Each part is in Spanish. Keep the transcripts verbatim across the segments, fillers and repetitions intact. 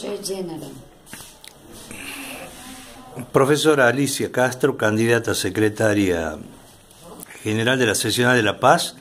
Regeneron. Profesora Alicia Castro, candidata a secretaria general de la Seccional de La Paz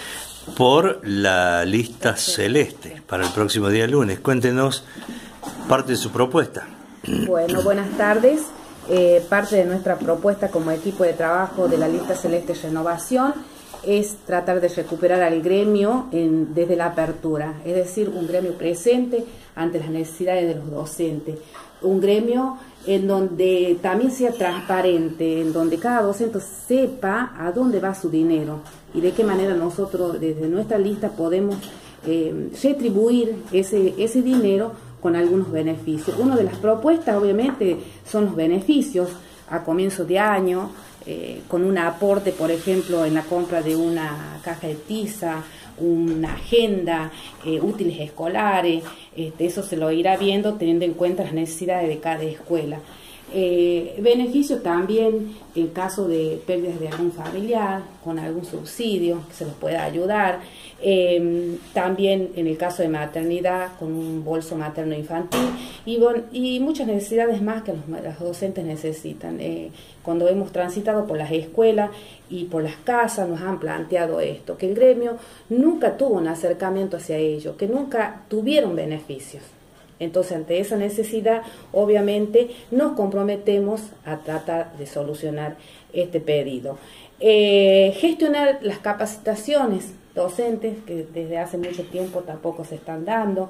por la lista celeste para el próximo día lunes. Cuéntenos parte de su propuesta. Bueno, buenas tardes. Eh, parte de nuestra propuesta como equipo de trabajo de la lista celeste Renovación es tratar de recuperar al gremio en, desde la apertura, es decir, un gremio presente ante las necesidades de los docentes, un gremio en donde también sea transparente, en donde cada docente sepa a dónde va su dinero y de qué manera nosotros desde nuestra lista podemos eh, retribuir ese, ese dinero con algunos beneficios. Una de las propuestas obviamente son los beneficios a comienzo de año, eh, con un aporte, por ejemplo, en la compra de una caja de tiza, una agenda, eh, útiles escolares. Este, eso se lo irá viendo teniendo en cuenta las necesidades de cada escuela. Eh, beneficios también en caso de pérdidas de algún familiar, con algún subsidio que se los pueda ayudar. Eh, también en el caso de maternidad, con un bolso materno infantil y, bon, y muchas necesidades más que los, los docentes necesitan. Eh, cuando hemos transitado por las escuelas y por las casas nos han planteado esto, que el gremio nunca tuvo un acercamiento hacia ello, que nunca tuvieron beneficios. Entonces, ante esa necesidad, obviamente, nos comprometemos a tratar de solucionar este pedido. Eh, gestionar las capacitaciones docentes, que desde hace mucho tiempo tampoco se están dando,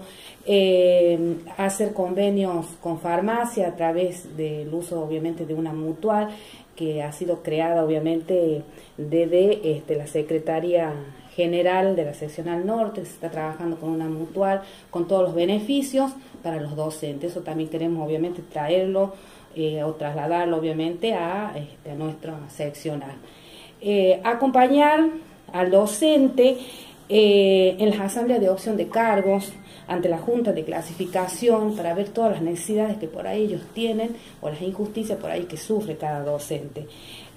eh, hacer convenios con farmacia a través del uso, obviamente, de una mutual, que ha sido creada, obviamente, desde este, la Secretaría General de la Seccional Norte. Se está trabajando con una mutual, con todos los beneficios para los docentes. Eso también queremos obviamente traerlo eh, o trasladarlo obviamente a, este, a nuestra seccional. Eh, acompañar al docente eh, en las asambleas de opción de cargos ante la Junta de Clasificación para ver todas las necesidades que por ahí ellos tienen o las injusticias por ahí que sufre cada docente.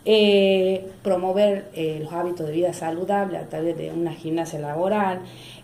Eh, promover eh, los hábitos de vida saludable a través de una gimnasia laboral,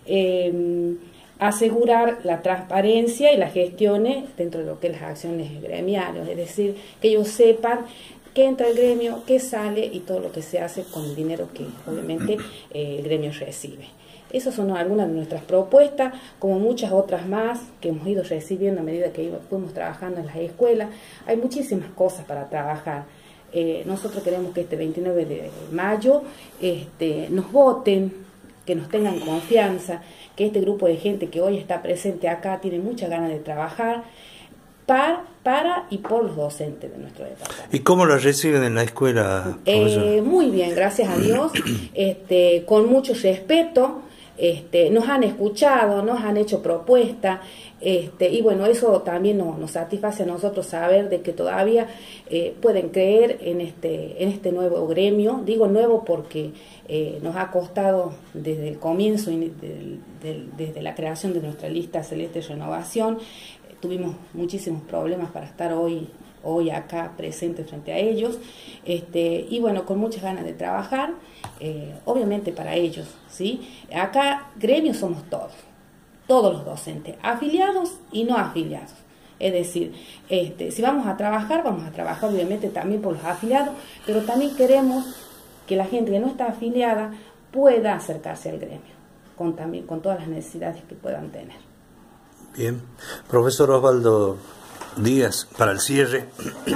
eh, asegurar la transparencia y las gestiones dentro de lo que es las acciones gremiales, es decir, que ellos sepan qué entra el gremio, qué sale y todo lo que se hace con el dinero que obviamente eh, el gremio recibe. Esas son algunas de nuestras propuestas, como muchas otras más que hemos ido recibiendo a medida que fuimos trabajando en las escuelas. Hay muchísimas cosas para trabajar. Eh, nosotros queremos que este veintinueve de mayo este, nos voten, que nos tengan confianza, que este grupo de gente que hoy está presente acá tiene muchas ganas de trabajar para, para y por los docentes de nuestro departamento. ¿Y cómo lo reciben en la escuela, profesor? Eh, muy bien, gracias a Dios, este, con mucho respeto. Este, nos han escuchado, nos han hecho propuestas, este, y bueno, eso también nos, nos satisface a nosotros saber de que todavía eh, pueden creer en este, en este nuevo gremio. Digo nuevo porque eh, nos ha costado desde el comienzo, de, de, desde la creación de nuestra lista celeste Renovación, eh, tuvimos muchísimos problemas para estar hoy hoy acá presente frente a ellos, este, y bueno, con muchas ganas de trabajar, eh, obviamente para ellos, ¿sí? Acá gremios somos todos, todos los docentes, afiliados y no afiliados. Es decir, este, si vamos a trabajar, vamos a trabajar obviamente también por los afiliados, pero también queremos que la gente que no está afiliada pueda acercarse al gremio, con, también, con todas las necesidades que puedan tener. Bien. Profesor Osvaldo Díaz, para el cierre.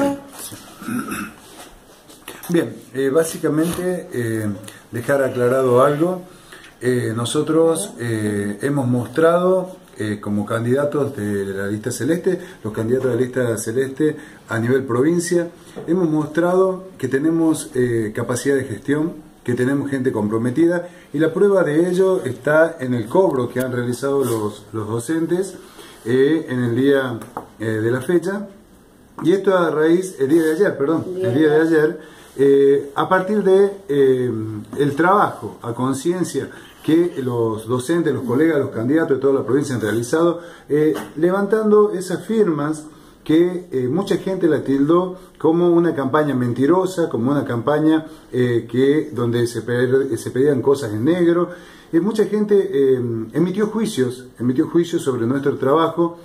Bien, eh, básicamente eh, dejar aclarado algo. Eh, nosotros eh, hemos mostrado eh, como candidatos de la lista celeste, los candidatos de la lista celeste a nivel provincia, hemos mostrado que tenemos eh, capacidad de gestión, que tenemos gente comprometida, y la prueba de ello está en el cobro que han realizado los, los docentes eh, en el día eh, de la fecha, y esto a raíz, el día de ayer, perdón, el día de ayer, eh, a partir de eh, el trabajo a conciencia que los docentes, los colegas, los candidatos de toda la provincia han realizado, eh, levantando esas firmas que eh, mucha gente la tildó como una campaña mentirosa, como una campaña eh, que donde se, se pedían cosas en negro. Eh, mucha gente eh, emitió juicios, emitió juicios sobre nuestro trabajo,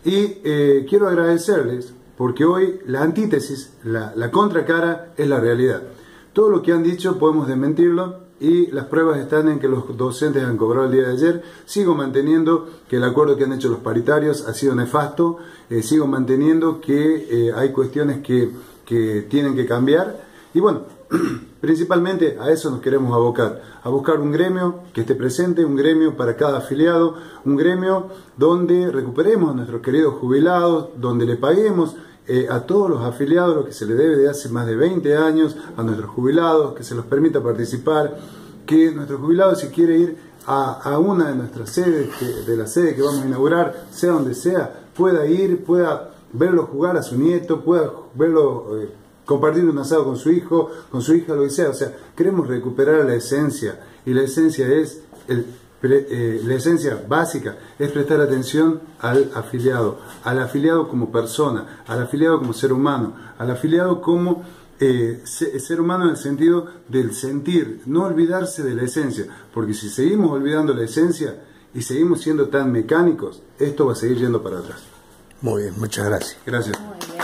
Y eh, quiero agradecerles porque hoy la antítesis, la, la contracara es la realidad. Todo lo que han dicho podemos desmentirlo y las pruebas están en que los docentes han cobrado el día de ayer. Sigo manteniendo que el acuerdo que han hecho los paritarios ha sido nefasto, eh, sigo manteniendo que eh, hay cuestiones que, que tienen que cambiar y bueno, principalmente a eso nos queremos abocar, a buscar un gremio que esté presente, un gremio para cada afiliado, un gremio donde recuperemos a nuestros queridos jubilados, donde le paguemos eh, a todos los afiliados lo que se le debe de hace más de veinte años, a nuestros jubilados, que se los permita participar, que nuestro jubilado si quiere ir a, a una de nuestras sedes, que, de la sede que vamos a inaugurar, sea donde sea, pueda ir, pueda verlo jugar a su nieto, pueda verlo... Eh, compartir un asado con su hijo, con su hija, lo que sea. O sea, queremos recuperar la esencia y la esencia es el, eh, la esencia básica es prestar atención al afiliado, al afiliado como persona, al afiliado como ser humano, al afiliado como eh, ser humano en el sentido del sentir, no olvidarse de la esencia, porque si seguimos olvidando la esencia y seguimos siendo tan mecánicos, esto va a seguir yendo para atrás. Muy bien, muchas gracias. Gracias.